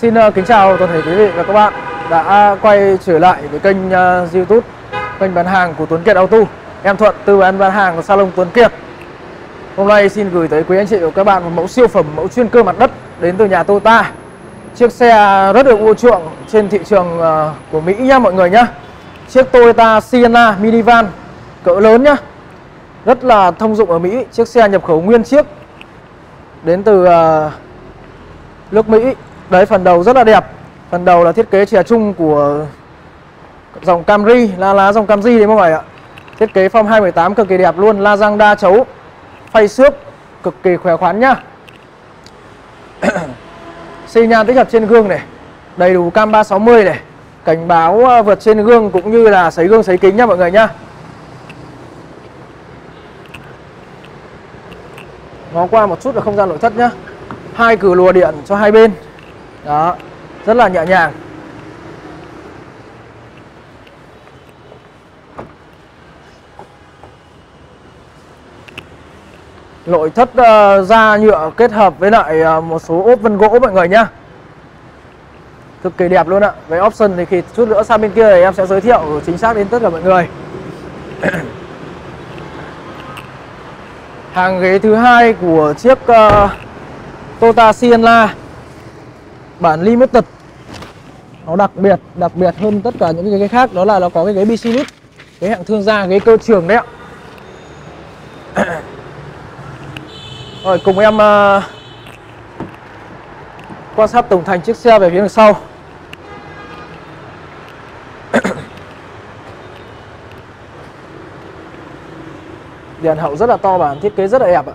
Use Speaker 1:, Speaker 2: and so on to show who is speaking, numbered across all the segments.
Speaker 1: Xin kính chào toàn thể quý vị và các bạn đã quay trở lại với kênh YouTube, kênh bán hàng của Tuấn Kiệt Auto. Em Thuận, tư vấn bán hàng của salon Tuấn Kiệt. Hôm nay xin gửi tới quý anh chị và các bạn một mẫu siêu phẩm, mẫu chuyên cơ mặt đất đến từ nhà Toyota. Chiếc xe rất được ưa chuộng trên thị trường của Mỹ nhá mọi người nhá. Chiếc Toyota Sienna minivan cỡ lớn nhá, rất là thông dụng ở Mỹ. Chiếc xe nhập khẩu nguyên chiếc đến từ nước Mỹ. Đấy, phần đầu rất là đẹp. Phần đầu là thiết kế chè chung của dòng Camry, lá dòng Camry đấy mọi người ạ. Thiết kế form 218 cực kỳ đẹp luôn, la răng đa chấu, phay xước cực kỳ khỏe khoắn nhá. Xi nhan tích hợp trên gương này, đầy đủ cam 360 này, cảnh báo vượt trên gương cũng như là sấy gương sấy kính nhá mọi người nhá. Ngó qua một chút là không gian nội thất nhá. Hai cửa lùa điện cho hai bên. Đó, rất là nhẹ nhàng. Nội thất da nhựa kết hợp với lại một số ốp vân gỗ mọi người nhá. Cực kỳ đẹp luôn ạ. Với option thì khi chút nữa sang bên kia thì em sẽ giới thiệu chính xác đến tất cả mọi người. Hàng ghế thứ hai của chiếc Toyota Sienna bản Limited, nó đặc biệt hơn tất cả những cái khác, đó là nó có cái ghế business, cái hạng thương gia, ghế cơ trường đấy ạ. Rồi cùng em quan sát tổng thành chiếc xe về phía đằng sau. Đèn hậu rất là to bản, thiết kế rất là đẹp ạ.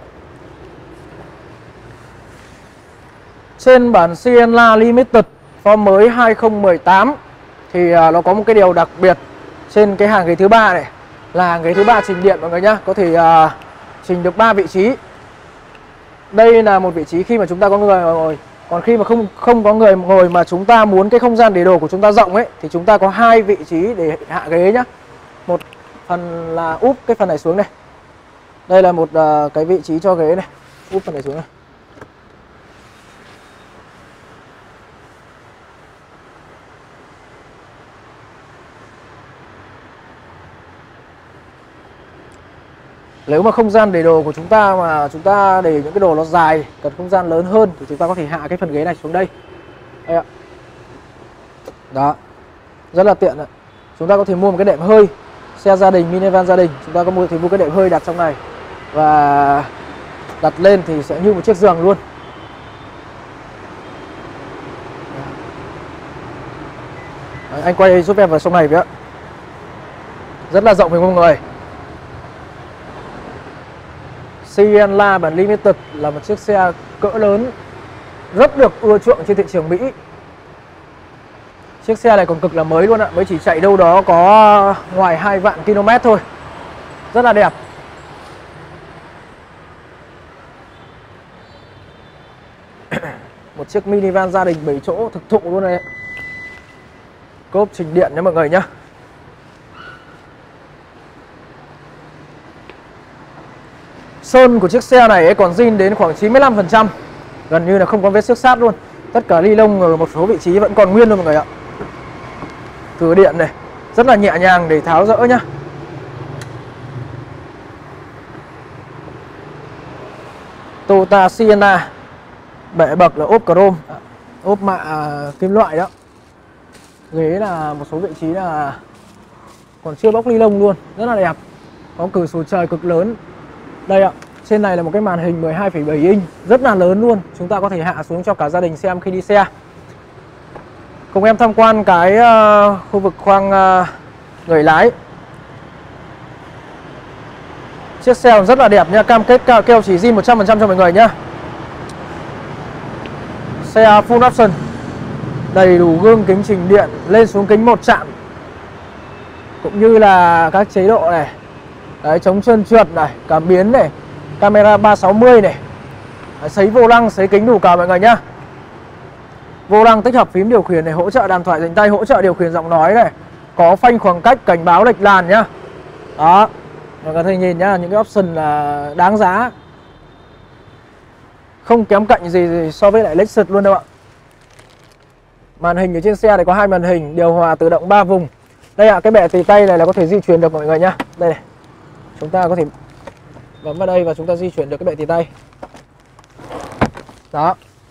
Speaker 1: Trên bản Sienna Limited form mới 2018 thì nó có một cái điều đặc biệt trên cái hàng ghế thứ ba này, là hàng ghế thứ ba trình điện mọi người nhá, có thể trình được 3 vị trí. Đây là một vị trí khi mà chúng ta có người ngồi, còn khi mà không có người ngồi mà chúng ta muốn cái không gian để đồ của chúng ta rộng ấy thì chúng ta có 2 vị trí để hạ ghế nhá. Một phần là úp cái phần này xuống này. Đây là một cái vị trí cho ghế này, úp phần này xuống này. Nếu mà không gian để đồ của chúng ta mà chúng ta để những cái đồ nó dài, cần không gian lớn hơn thì chúng ta có thể hạ cái phần ghế này xuống đây. Đây ạ. Đó, rất là tiện ạ. Chúng ta có thể mua một cái đệm hơi, xe gia đình, minivan gia đình, chúng ta có mua cái đệm hơi đặt trong này và đặt lên thì sẽ như một chiếc giường luôn. Đấy, anh quay giúp em vào trong này với ạ. Rất là rộng với mọi người. Sienna bản Limited là một chiếc xe cỡ lớn, rất được ưa chuộng trên thị trường Mỹ. Chiếc xe này còn cực là mới luôn ạ, mới chỉ chạy đâu đó có ngoài 2 vạn km thôi. Rất là đẹp. Một chiếc minivan gia đình 7 chỗ thực thụ luôn này. Cốp trình điện nha mọi người nhá. Sơn của chiếc xe này còn zin đến khoảng 95%, gần như là không có vết xước sát luôn. Tất cả ni lông ở một số vị trí vẫn còn nguyên luôn mọi người ạ. Cửa điện này rất là nhẹ nhàng để tháo dỡ nhá. Toyota Sienna, bệ bậc là ốp chrome, ốp mạ kim loại đó. Ghế là một số vị trí là còn chưa bóc ni lông luôn, rất là đẹp. Có cửa sổ trời cực lớn. Đây ạ, trên này là một cái màn hình 12,7 inch rất là lớn luôn. Chúng ta có thể hạ xuống cho cả gia đình xem khi đi xe. Cùng em tham quan cái khu vực khoang người lái. Chiếc xe rất là đẹp nha, cam kết keo chỉ zin 100% cho mọi người nhá. Xe full option, đầy đủ gương kính chỉnh điện, lên xuống kính một chạm, cũng như là các chế độ này. Đấy, chống trơn trượt này, cảm biến này, camera 360 này. Đấy, sấy vô lăng, sấy kính đủ cả mọi người nhá. Vô lăng tích hợp phím điều khiển này, hỗ trợ đàm thoại dành tay, hỗ trợ điều khiển giọng nói này. Có phanh khoảng cách, cảnh báo lệch làn nhá. Đó, mọi người thấy nhìn nhá, những cái option là đáng giá. Không kém cạnh gì so với lại Lexus luôn đâu ạ. Màn hình ở trên xe này có 2 màn hình, điều hòa tự động 3 vùng. Đây ạ, cái bệ tì tay này là có thể di chuyển được mọi người nhá. Đây này. Chúng ta có thể bấm vào đây và chúng ta di chuyển được cái bệ tì tay. Đó.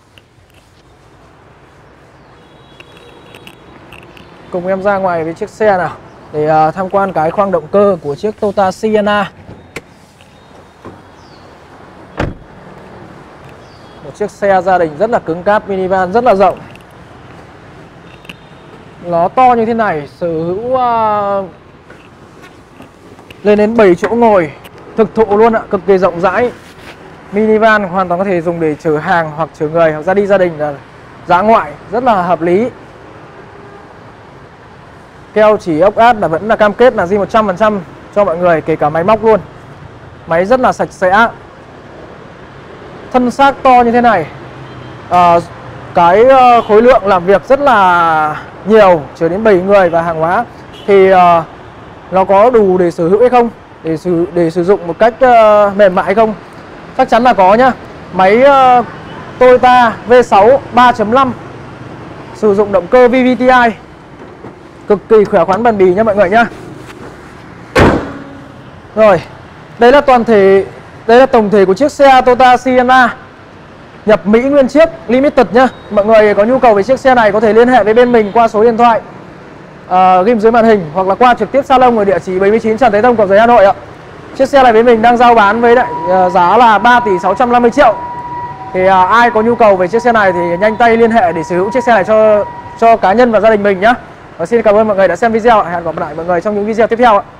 Speaker 1: Cùng em ra ngoài với chiếc xe nào để tham quan cái khoang động cơ của chiếc Toyota Sienna. Một chiếc xe gia đình rất là cứng cáp, minivan rất là rộng. Nó to như thế này, sở hữu lên đến 7 chỗ ngồi thực thụ luôn ạ, cực kỳ rộng rãi. Minivan hoàn toàn có thể dùng để chở hàng hoặc chở người hoặc ra đi gia đình, là dã ngoại, rất là hợp lý. Keo chỉ ốc át là vẫn là cam kết là zin 100% cho mọi người, kể cả máy móc luôn. Máy rất là sạch sẽ. Thân xác to như thế này, cái khối lượng làm việc rất là nhiều, chở đến 7 người và hàng hóa thì nó có đủ để sở hữu hay không, để sử dụng một cách mềm mại hay không? Chắc chắn là có nhá. Máy Toyota V6 3.5 sử dụng động cơ VVTi, cực kỳ khỏe khoắn bền bỉ nha mọi người nhá. Rồi, đây là tổng thể của chiếc xe Toyota Sienna nhập Mỹ nguyên chiếc Limited nhá. Mọi người có nhu cầu về chiếc xe này có thể liên hệ với bên mình qua số điện thoại ghim dưới màn hình, hoặc là qua trực tiếp salon ở địa chỉ 79 Trần Thái Tông, Cầu Giấy, Hà Nội ạ. Chiếc xe này với mình đang giao bán với giá là 3 tỷ 650 triệu. Thì ai có nhu cầu về chiếc xe này thì nhanh tay liên hệ để sở hữu chiếc xe này cho cá nhân và gia đình mình nhá. Và xin cảm ơn mọi người đã xem video. Hẹn gặp lại mọi người trong những video tiếp theo ạ.